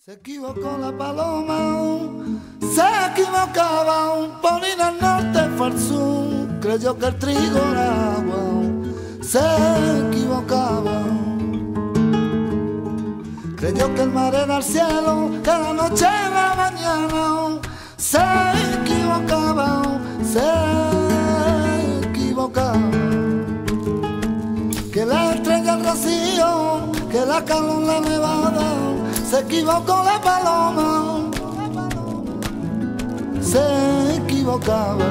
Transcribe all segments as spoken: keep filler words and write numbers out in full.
Se equivocó la paloma, se equivocaba, por ir al norte fue al sur, creyó que el trigo era agua, se equivocaba. Creyó que el mar era el cielo, que la noche era la mañana, se equivocaba, se equivocaba. Que la estrella el rocío, que la calor la nevada, se equivocó la paloma, se equivocaba.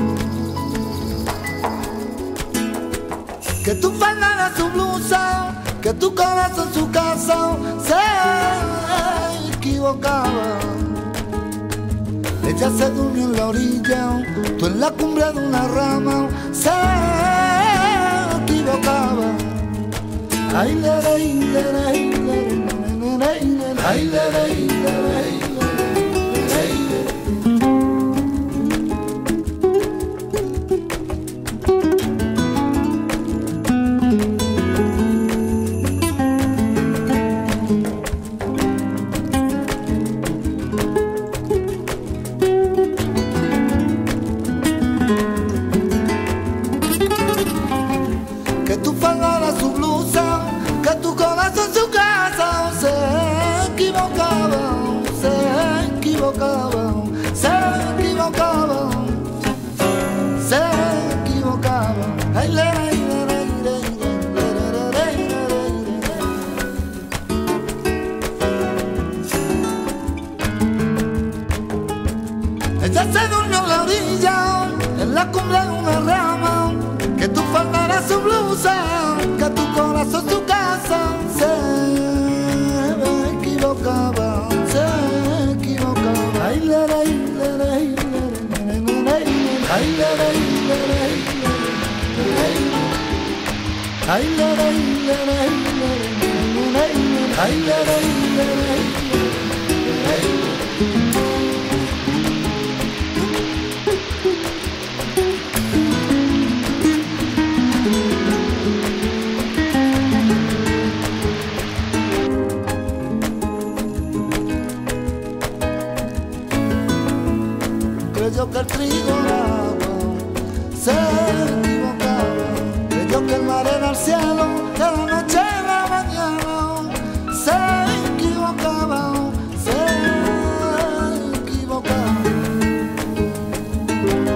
Que tu falda era su blusa, que tu corazón su casa, se equivocaba. Ella se durmió en la orilla, tú en la cumbre de una rama, se equivocaba. Ay, le, le, le, le, le. Ay, le, le, le, le, que tu falda era su blusa, que tu corazón su casa, se equivocaba, se equivocaba, se equivocaba, se equivocaba. Ay, le, le, le, le, le. Ella se durmió en la orilla, en la cumbre de una rama, que tu falda era su blusa, que tu corazón su casa, se equivocaba, se equivocaba. Ay, le, le, le, le, le, le, le, ay, le, le, le, le, ay, le, le, le, le, ay, le, le, le, le. Creyó que el trigo era agua, se equivocaba. Creyó que el mar era el cielo, que la noche era la mañana, se equivocaba, se equivocaba.